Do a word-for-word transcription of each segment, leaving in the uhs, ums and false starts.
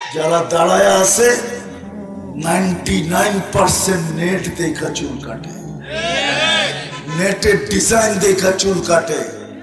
যারা দাঁড়ায় আছে নাইনটি নাইন পার্সেন্ট নেট দেখা চুল কাটে, নেটের ডিজাইন দেখা চুল কাটে।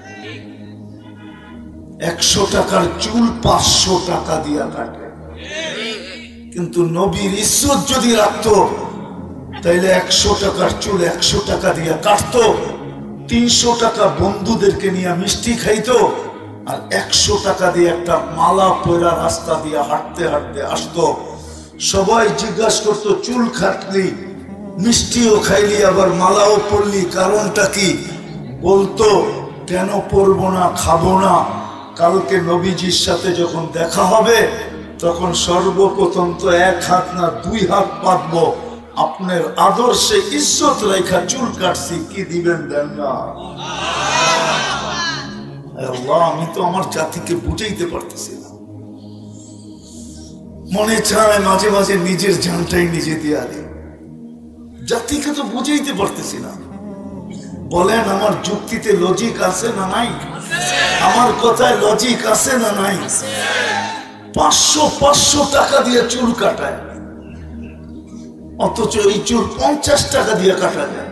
একশো টাকার চুল পাঁচশো টাকা দিয়া কাটে। কিন্তু নবীর ইজ্জত যদি রাখতো তাইলে একশো টাকার চুল একশো টাকা দিয়া কাটতো, তিনশো টাকা বন্ধুদেরকে নিয়ে মিষ্টি খাইতো, আর একশো টাকা দিয়ে একটা মালা পয়রা রাস্তা দিয়ে হাঁটতে হাঁটতে আসতো। সবাই জিজ্ঞাসা করতো চুল কাটলি, মিষ্টিও খাইলি, আবার মালাও পরলি, কারণটা কি? বলতো কেন পরবো না, খাবো না, কালকে নবীজির সাথে যখন দেখা হবে তখন সর্বপ্রথম তো এক হাত না দুই হাত পাতবো, আপনার আদর্শে ইজ্জত রেখা চুল কাটছি, কি দিবেন দেন না? আল্লাহ, আমি তো আমার জাতিকে বুঝাইতে পারতেছি না। মনে চায় মাঝে মাঝে নিজের জানটাই নিজে দিয়া দিই, জাতিকে তো বুঝাইতে পারতেছি না। বলেন আমার যুক্তিতে লজিক আছে না নাই? আমার কথায় লজিক আছে না নাই? পাঁচশো পাঁচশো টাকা দিয়ে চুল কাটায়, অথচ এই চুল পঞ্চাশ টাকা দিয়ে কাটা যায়।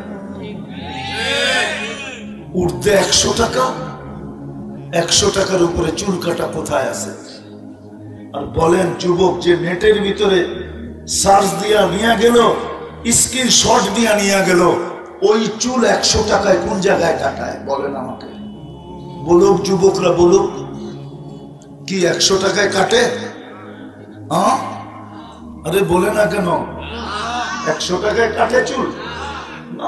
উঠতে একশো টাকা, একশো টাকার উপরে চুল কাটা কোথায় আছে? আর বলেন যুবক যে নেটের ভিতরে সার্চ দিয়া নিয়ে গেল, স্ক্রিন শট দিয়া নিয়ে গেল, ওই চুল একশো টাকায় কোন জায়গায় কাটায়? বলেন আমাকে, বলুক যুবকরা, বলুক কি একশো টাকায় কাটে? হ্যাঁ, আরে বলে না কেন? একশো টাকায় কাটে চুল না,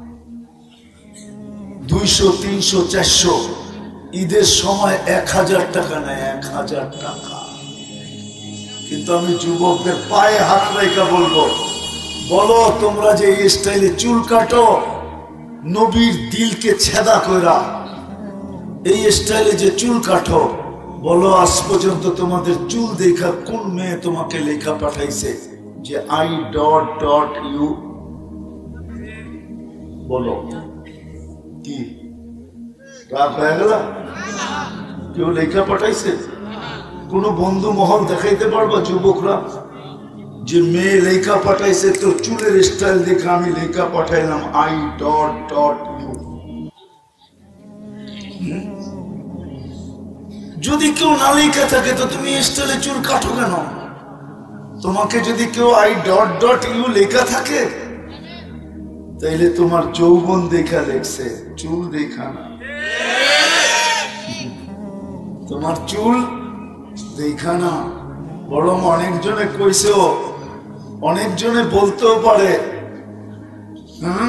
দুইশো তিনশো চারশো, ঈদের সময় এক হাজার টাকা নেয়, এক হাজার টাকা। কিন্তু আমি যুবকদের পায়ে হাত রেখা বলবো, বলো তোমরা যে এই স্টাইলে চুল কাটো, নবীর দিলকে ছেদা কইরা এই স্টাইলে যে চুল কাটো, বলো আজ পর্যন্ত তোমাদের চুল দেখা কোন মেয়ে তোমাকে লেখা পাঠাইছে যে আই ডট ডট ইউ? বলো, কি রাগ হয়ে গেল? কেউ লেখা পাঠাইছে? কোন বন্ধু মহল দেখাইতে পারবা যুবকরা যে মেয়ে লেখা পাঠাইছে তো চুলের স্টাইল দেখে আমি লেখা পাঠাইলাম আই ডট ডট ইউ? যদি কেউ না লেখা থাকে তো তুমি স্টাইলে চুল কাটো কেন? তোমাকে যদি কেউ আই ডট ডট ইউ লেখা থাকে তাইলে তোমার যৌবন দেখা লেখছে, চুল দেখা না। তোমার চুল দেখা না, বরং অনেকজনে কইছেও, অনেকজনে বলতেও পারে হম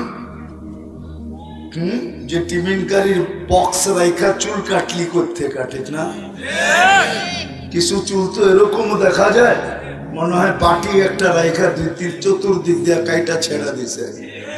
হম যে টিমিনকারীর বক্স রাইখা চুল কাটলি করতে কাটে না। কিছু চুল তো এরকম দেখা যায় মনে হয় পাটি একটা রাইখা দুই তিন চতুর্দিক দিয়ে কাইটা ছেড়া দিছে।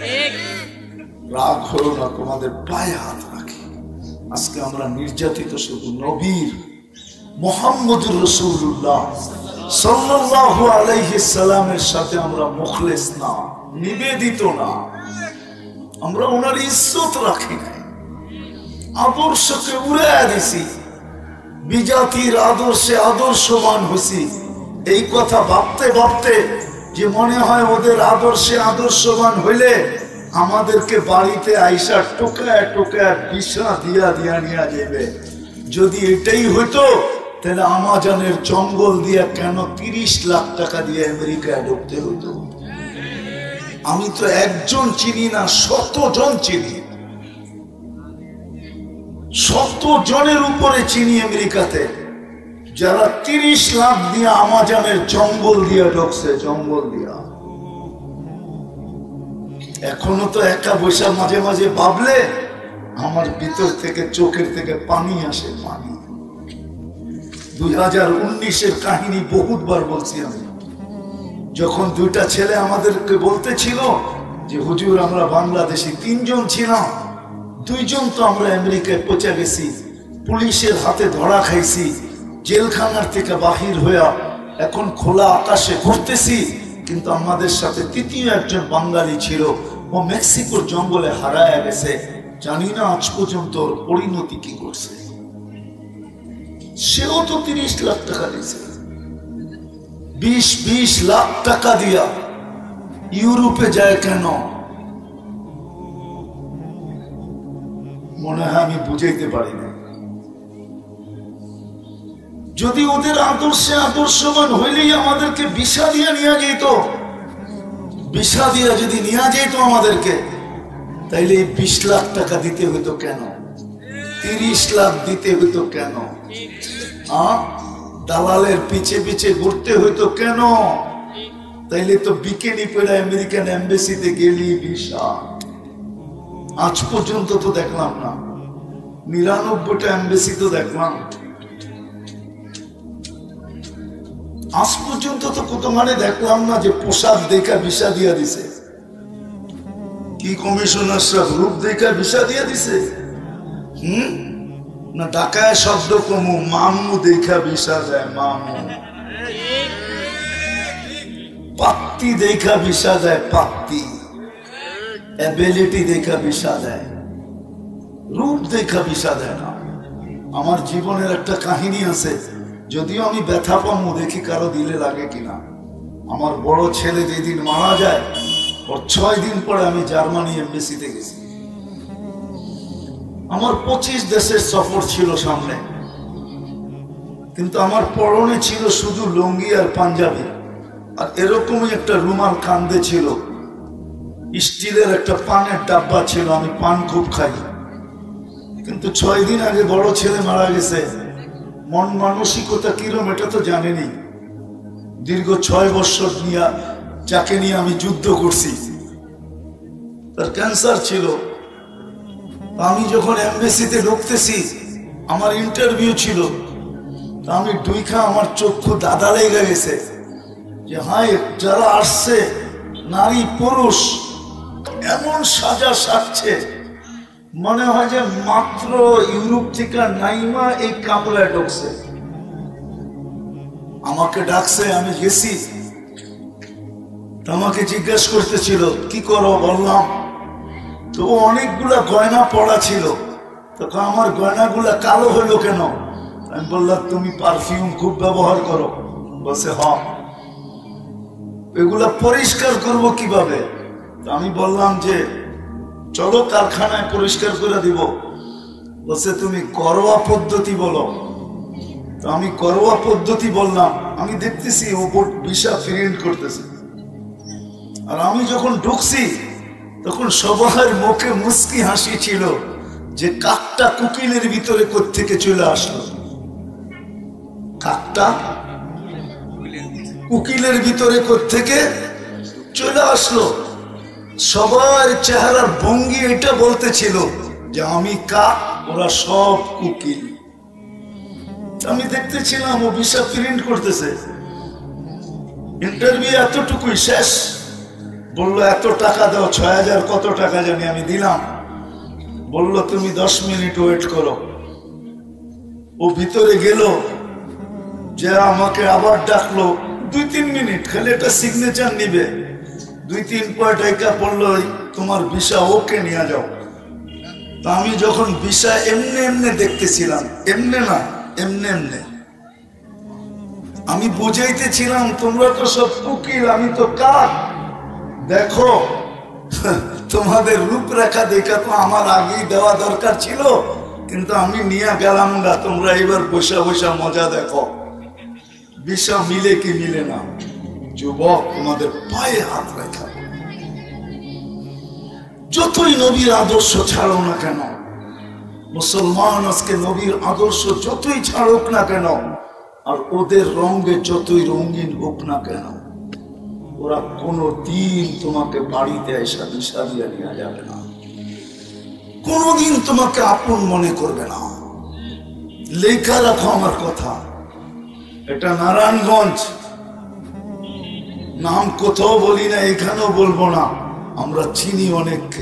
রাগ হলো না, তোমাদের পায়ে হাত রাখি। আজকে আমরা নির্যাতিত শুধু নবীর মুহাম্মদুর রাসূলুল্লাহ সাল্লাল্লাহু আলাইহি সাল্লামের সাথে আমরা মুখলেস না, নিবেদিত না, আমরা ওনার ইজ্জত রাখি নাই, আদর্শকে উড়াইয়া দিছি, বিজাতির আদর্শে আদর্শবান হইছি। এই কথা ভাবতে ভাবতে যে মনে হয় ওদের আদর্শে আদর্শবান হইলে আমাদেরকে বাড়িতে আইসা টোকায় টোকায় বিছা দিয়া দিয়া নিয়ে যাবে। যদি এটাই হইতো তাহলে আমাজনের জঙ্গল দিয়া কেন তিরিশ লাখ টাকা দিয়ে আমেরিকায় ঢুকতে হইতো? আমি তো একজন চিনি না, শত জন চিনি, শত জনের উপরে চিনি আমেরিকাতে, যারা তিরিশ লাখ দিয়ে আমাজনের জঙ্গল দিয়া ঢুকছে, জঙ্গল দিয়া। এখনো তো একা বৈশা মাঝে মাঝে ভাবলে আমার ভিতর থেকে চোখের থেকে পানি আসে, পানি। দুই হাজার উনিশের কাহিনী বহুতবার বলছি আমি, যখন দুইটা ছেলে আমাদেরকে বলতেছিল যে হুজুর আমরা বাংলাদেশি তিনজন ছিলাম, দুইজন তো আমরা আমেরিকায় পৌঁছে গেছি, পুলিশের হাতে ধরা খাইছি, জেলখানার থেকে বাহির হইয়া এখন খোলা আকাশে ঘুরতেছি, কিন্তু আমাদের সাথে তৃতীয় একজন বাঙালি ছিল, ও মেক্সিকোর জঙ্গলে হারায় গেছে, জানি না আজ পর্যন্ত ওর পরিণতি কি করছে। সেও তো তিরিশ লাখ টাকা দিয়েছে। বিশ বিশ লাখ টাকা দিয়া ইউরোপে যায় কেন? মনে হয় আমি বুঝাইতে পারি না। যদি ওদের আদর্শে আদর্শবান হইলেই আমাদেরকে ভিসা দিয়ে নিয়ে যেত, ভিসা দিয়া যদি নিয়ে যেত আমাদেরকে, তাইলে বিশ লাখ টাকা দিতে হইতো কেন? তিরিশ লাখ দিতে হইতো কেন? দালালের পিছে পিছে ঘুরতে হইতো কেন? তাইলে তো বিকেনি পড়া আমেরিকান এম্বাসিতে গেলি ভিসা। আজ পর্যন্ত তো দেখলাম না, নিরানব্বইটা এম্বাসি তো দেখলাম, আজ পর্যন্ত তো কত মানে দেখলাম না যে পোশাক দেখা ভিসা দিয়া দিছে। কি কমিশনার সাহেব রূপ দেখা ভিসা দিয়া দিছে? হম না ঢাকায় শব্দ কমু মামু দেখা ভিসা দেয়, মামু পাত্তি দেখা ভিসা দেয়, পাত্তি এবিলিটি দেখা ভিসা দেয়, রূপ দেখা ভিসা দেয় না। আমার জীবনের একটা কাহিনী আছে, যদিও আমি ব্যথা পামু, দেখি কারো দিলে লাগে কিনা। আমার বড় ছেলে যেদিন মারা যায়, ওর ছয় দিন পরে আমি জার্মানি এমবেসিতে গেছি। আমার পঁচিশ দেশের সফর ছিল সামনে, কিন্তু আমার পরনে ছিল শুধু লুঙ্গি আর পাঞ্জাবি, আর এরকমই একটা রুমাল কান্দে ছিল। স্টিলের একটা পানের ডাব্বা ছিল, আমি পান খুব খাই। কিন্তু ছয় দিন আগে বড় ছেলে মারা গেছে, মন মানসিকতা কিরম এটা তো জানেনি। দীর্ঘ ছয় বছর নিয়ে যাকে নিয়ে আমি যুদ্ধ করছি, তার ক্যান্সার ছিল। আমি যখন এমবেসিতে ঢুকতেছি, আমার ইন্টারভিউ ছিল, আমি দুইখা আমার চক্ষু দাদা লেগে গেছে যে হায়, যারা আসছে নারী পুরুষ এমন সাজা সাজছে, মনে হয় যে মাত্র ইউরোপ থেকে নাইমা এই কামলায় ঢুকছে। আমাকে ডাকছে, আমি গেছি, আমাকে জিজ্ঞেস করতেছিল কি করো, বললাম। তো অনেকগুলা গয়না পড়া ছিল, তখন আমার গয়নাগুলা কালো হলো কেন? আমি বললাম তুমি পারফিউম খুব ব্যবহার করো। বলছে হ্যাঁ। এগুলা পরিষ্কার করব কিভাবে? আমি বললাম যে চলো কারখানায় পরিষ্কার করে দিব। বলছে তুমি ঘরোয়া পদ্ধতি বলো। তো আমি ঘরোয়া পদ্ধতি বললাম। আমি দেখতেছি ও ভিসা প্রিন্ট করতেছে, আর আমি যখন ঢুকছি তখন সবার মুখে মুস্কি হাসি ছিল যে কাকটা কুকিলের ভিতরে কোত্থেকে চলে আসলো। কাকটা উকিলের ভিতরে কোত্থেকে চলে আসলো। সবার চেহারার ভঙ্গি এটা বলতেছিল যে আমি কাক, ওরা সব উকিল। আমি দেখতেছিলাম ও ভিসা প্রিন্ট করতেছে। ইন্টারভিউ এতটুকুই শেষ। বললো এত টাকা দাও, ছয় হাজার কত টাকা জানি, আমি দিলাম। বললো তুমি দশ মিনিট ওয়েট করো। ও ভিতরে গেল, যে আমাকে আবার ডাকলো, দুই তিন মিনিট খালি একটা সিগনেচার নিবে। দুই তিন পয়েন্ট টাকা পড়লো, তোমার ভিসা ওকে নিয়ে যাও। তা আমি যখন ভিসা এমনি এমনি দেখতেছিলাম, এমনি না এমনি এমনি আমি বুঝাইতেছিলাম তোমরা তো সব উকিল, আমি তো কাক। দেখো তোমাদের রূপরেখা দেখা তো আমার আগেই দেওয়া দরকার ছিল, কিন্তু আমি নিয়ে গেলাম না। তোমরা এবার বসা বসা মজা দেখো ভিসা মিলে কি মিলে না। যুবক, তোমাদের পায়ে হাত রাখা, যতই নবীর আদর্শ ছাড়ো না কেন, মুসলমান আজকে নবীর আদর্শ যতই ছাড়ুক না কেন, আর ওদের রঙে যতই রঙিন হোক না কেন, ওরা কোনো দিন তোমাকে বাড়িতে এসে ভিসা দিয়ে নেওয়া যাবে না। কোনদিন তোমাকে আপন মনে করবে না। লেখা রাখো আমার কথা। এটা নারায়ণগঞ্জ, নাম কোথাও বলি না, এখানেও বলবো না। আমরা চিনি অনেককে,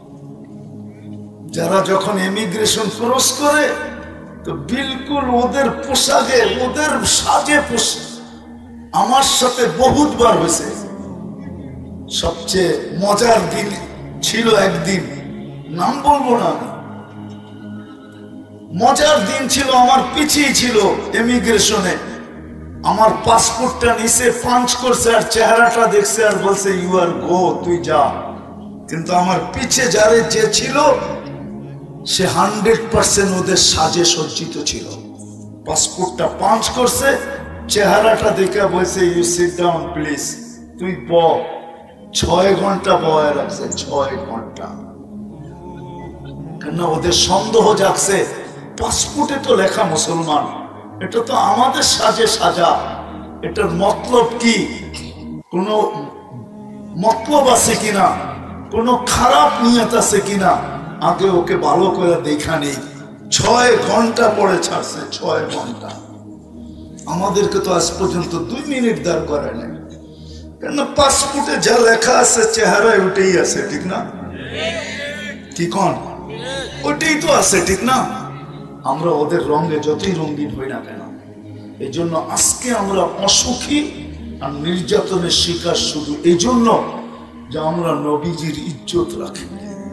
যারা যখন এমিগ্রেশন ক্রস করে তো বিলকুল ওদের পোশাকে, ওদের সাজে পোশাক আমার সাথে বহুতবার হয়েছে। সবচেয়ে মজার দিন ছিল একদিন, নাম বলবো না, মজার দিন ছিল। আমার পিছিয়ে ছিল এমিগ্রেশনে, আমার পাসপোর্টটা নিচে পাঞ্চ করছে আর চেহারাটা দেখছে আর বলছে ইউ আর গো, তুই যা। কিন্তু আমার পিছে যারে যে ছিল সে হান্ড্রেড পার্সেন্ট ওদের সাজে সজ্জিত ছিল। পাসপোর্টটা পাঞ্চ করছে, চেহারাটা দেখে বলছে ইউ সিট ডাউন প্লিজ, তুই ব। ছয় ঘন্টা বয়ে রাখছে, ছয় ঘন্টা। কেন ওদের সন্দেহ জাগছে, পাসপোর্টে তো লেখা মুসলমান, এটা তো আমাদের সাজে সাজা, এটার মতলব কি, কোনো মতলব আছে কিনা, কোনো খারাপ নিয়ত আছে কিনা, আগে ওকে ভালো করে দেখা নেই। ছয় ঘন্টা পরে ছাড়ছে, ছয় ঘন্টা। আমাদেরকে তো আজ পর্যন্ত দুই মিনিট দাঁড় করে নেই, কেন পাসপোর্টে যা লেখা আছে চেহারায় ওটাই আছে, ঠিক না? কি কন, ওটাই তো আছে, ঠিক না? আমরা ওদের রঙে যতই রঙিন হই না কেন, এই জন্য আজকে আমরা অসুখী আর নির্যাতনের শিকার শুধু এই জন্য যে আমরা নবীজির ইজ্জত রাখি,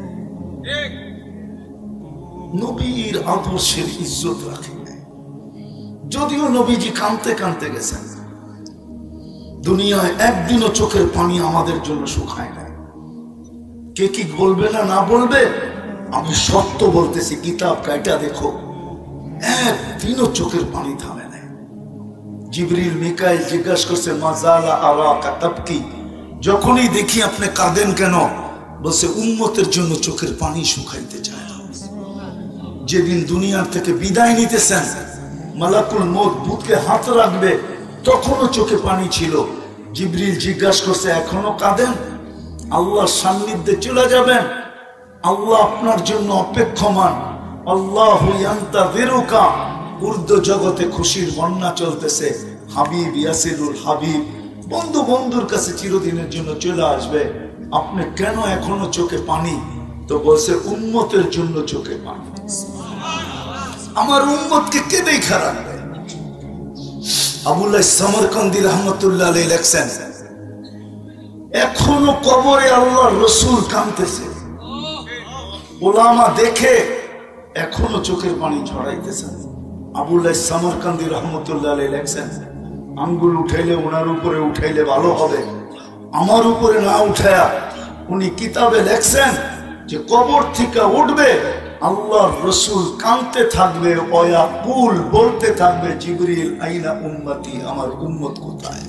নবীর আদর্শের ইজ্জত রাখি। যদিও নবীজি কাঁদতে কাঁদতে গেছেন, দুনিয়ায় একদিনও চোখের পানি আমাদের জন্য শুকায় নাই। কে কি বলবে না না বলবে, আমি সত্য বলতেছি, কিতাব কাইটা দেখো, একদিনও চোখের পানি থামে নাই। জিবরিল মিকাইল জিজ্ঞাসা করছে মাজালা আরাকা তাবকি, যখনই দেখি আপনি কাঁদেন কেন, বলছে উম্মতের জন্য চোখের পানি শুকাইতে চায় না। যেদিন দুনিয়ার থেকে বিদায় নিতেছেন, মালাকুল মউত বুকে হাত রাখবে, তখনও চোখে পানি ছিল। জিবরিল জিজ্ঞাসা করছে এখনো কাঁদেন? আল্লাহর সান্নিধ্যে চলে যাবেন, আল্লাহ আপনার জন্য অপেক্ষমান। আল্লাহু ইয়ান্তাযিরুকা, উর্দু জগতে খুশির বন্যা চলতেছে। হাবিব ইয়াসিরুল হাবিব, বন্ধু বন্ধুর কাছে চিরদিনের জন্য চলে আসবে। আপনি কেন এখনো চোখে পানি? তো বলছে উম্মতের জন্য চোখে পানি। আমার উম্মতকে কে দেখা রাখবে? আবুল্লাহ সামরকান্দি রহমতুল্লাহ আলাইহি লেখছেন, এখনো কবরে আল্লাহর রাসূল কাঁদতেছে, ওলামা দেখে এখনো চোখের পানি ঝরাইতেছেন। আবুল্লাহ সামরকান্দি রহমতুল্লাহ আলাইহি লেখছেন, আঙ্গুল উঠাইলে ওনার উপরে উঠাইলে ভালো হবে, আমার উপরে না উঠায়া উনি কিতাবে লেখছেন যে কবর থেকে উঠবে, আল্লাহর রাসূল কাঁদতে থাকবে, ওয়াকুল বলতে থাকবে জিবরিল আইনা উম্মতি, আমার উম্মত কোথায়?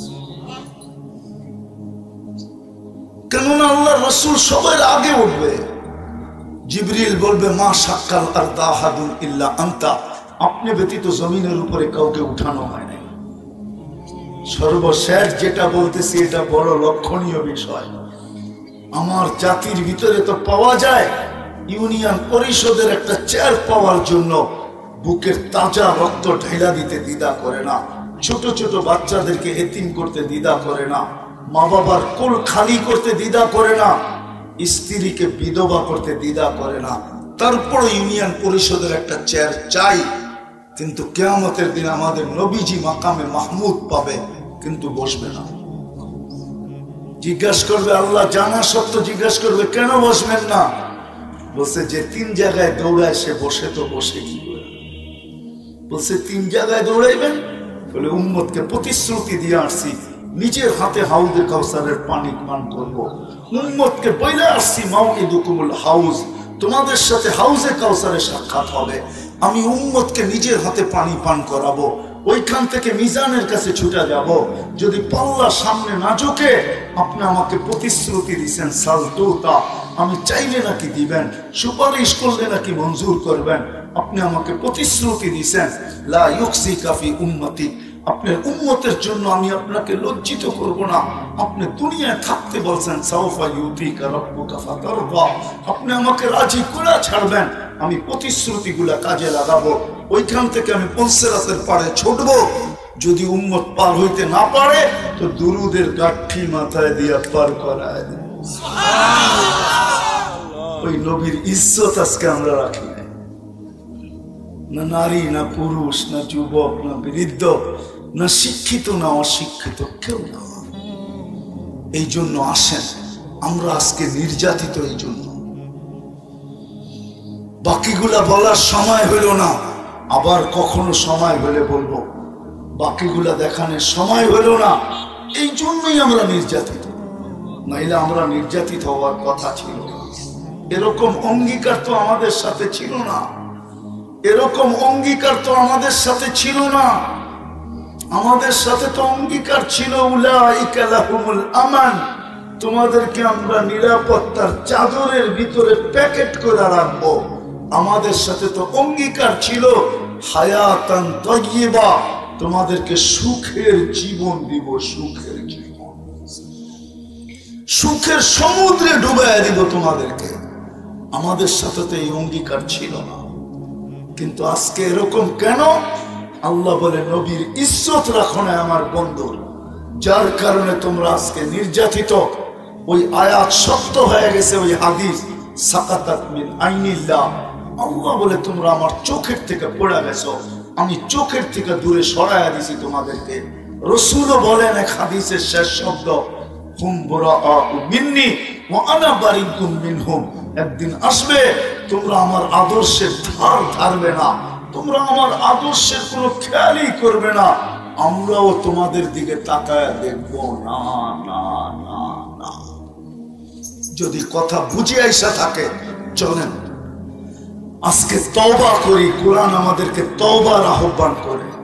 কেননা আল্লাহর রাসূল সবার আগে উঠবে। জিবরিল বলবে মা শাক্কাল আরদা আহাদুন ইল্লা আনতা, আপনি ব্যতীত জমিনের উপরে কাউকে উঠানো হয় নাই। সর্বশেষ যেটা বলতেছি এটা বড় লক্ষণীয় বিষয়। আমার জাতির ভিতরে তো পাওয়া যায় ইউনিয়ন পরিষদের একটা চেয়ার পাওয়ার জন্য বুকের তাজা রক্ত ঢেলা দিতে দ্বিধা করে না, ছোট ছোট বাচ্চাদেরকে এতিম করতে দ্বিধা করে না, মা বাবার কোল খালি করতে দ্বিধা করে না, স্ত্রীকে বিধবা করতে দ্বিধা করে না। তারপর ইউনিয়ন পরিষদের একটা চেয়ার চাই, কিন্তু কিয়ামতের দিন আমাদের নবীজি মাকামে মাহমুদ পাবে, কিন্তু বসবে না। জিজ্ঞাসা করবে আল্লাহ জানা সত্য, জিজ্ঞাসা করবে কেন বসবেন না? বলছে যে তিন জায়গায় দৌড়ায় সে বসে তো বসে কি করে? বলছে তিন জায়গায় দৌড়াইবেন, বলে উম্মতকে প্রতিশ্রুতি দিয়ে আসছি নিজের হাতে হাউজে কাউসারের পানি পান করব। উম্মতকে বইলে আসছি মাউইদুকুমুল হাউজ, তোমাদের সাথে হাউজে কাউসারে সাক্ষাৎ হবে, আমি উম্মতকে নিজের হাতে পানি পান করাবো। ওইখান থেকে মিজানের কাছে ছুটে যাব, যদি পাল্লা সামনে না ঝোঁকে, আপনি আমাকে প্রতিশ্রুতি দিচ্ছেন সালতুতা, আমি চাইলে নাকি দিবেন, সুপারিশ করলে নাকি মঞ্জুর করবেন, আপনি আমাকে প্রতিশ্রুতি দিচ্ছেন লা ইউকসিকা ফি উম্মতি, আপনার উম্মতের জন্য আমি আপনাকে লজ্জিত করব না। আপনি দুনিয়ায় থাকতে বলছেন সাউফা ইউতিকা রাব্বুকা ফাতারদা, আপনি আমাকে রাজি করে ছাড়বেন, আমি প্রতিশ্রুতিগুলা কাজে লাগাবো। ওইখান থেকে আমি পলসেরাতের পাড়ে ছুটবো, যদি উম্মত পার হইতে না পারে তো দুরুদের গাঠি মাথায় দিয়া পার করায় দেব। ওই নবীর ইজ্জত আজকে আমরা রাখি না, নারী না পুরুষ না যুবক না বৃদ্ধ না শিক্ষিত না অশিক্ষিত কেউ না। এই জন্য আসেন, আমরা আজকে নির্যাতিত, এই জন্য বাকিগুলা বলার সময় হইল না, আবার কখনো সময় হলে বলবো। বাকিগুলা দেখানোর সময় হলো না, এই জন্যই আমরা নির্যাতিত। নাইলে আমরা নির্যাতিত হওয়ার কথা ছিল না। এরকম অঙ্গীকার তো আমাদের সাথে ছিল না, এরকম অঙ্গীকার তো আমাদের সাথে ছিল না। আমাদের সাথে তো অঙ্গীকার ছিল উলাইকা লাহুমুল আমান, তোমাদেরকে আমরা নিরাপত্তার চাদরের ভিতরে প্যাকেট করে রাখবো। আমাদের সাথে তো অঙ্গীকার ছিল হায়াতান তাইয়্যিবা, তোমাদেরকে সুখের জীবন দিব, সুখের জীবন, সুখের সমুদ্রে ডুবাইয়া দিব তোমাদেরকে। আমাদের সাথে তো এই অঙ্গীকার ছিল না। কিন্তু আজকে এরকম কেন? আল্লাহ বলে নবীর ইজ্জত রাখো না আমার বন্ধু, যার কারণে তোমরা আজকে নির্যাতিত। ওই আয়াত সত্য হয়ে গেছে, ওই হাদিস সাকাতাত মিন আইনিল্লাহ। আল্লাহ বলে তোমরা আমার চোখের থেকে পড়ে গেছো, আমি চোখের থেকে দূরে সরাইয়া দিছি তোমাদেরকে। রাসূলও বলেন এক হাদিসের শেষ শব্দ, হুম বুরাআ মিন্নি ওয়া আনা বারিকুম মিনহুম। একদিন আসবে তোমরা আমার আদর্শের ধার ধারবে না, তোমরা আমার আদর্শের কোনো খেয়ালই করবে না, আমরাও তোমাদের দিকে তাকায় দেখবো না। না না না, যদি কথা বুঝে আইসা থাকে চলেন আজকে তওবা করি। কোরআন আমাদেরকে তওবার আহ্বান করে।